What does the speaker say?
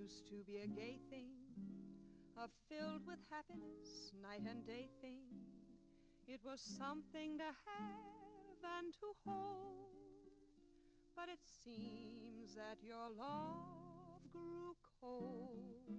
used to be a gay thing, a filled with happiness, night and day thing. It was something to have and to hold, but it seems that your love grew cold.